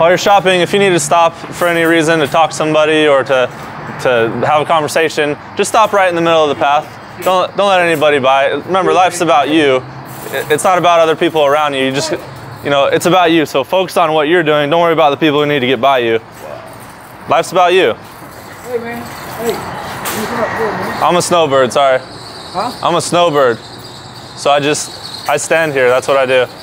While you're shopping, if you need to stop for any reason to talk to somebody or to have a conversation, just stop right in the middle of the path. Don't let anybody by. Remember, life's about you. It's not about other people around you. It's about you. So focus on what you're doing. Don't worry about the people who need to get by you. Life's about you. Hey, man. Hey. I'm a snowbird, sorry. Huh? I'm a snowbird. So I stand here, that's what I do.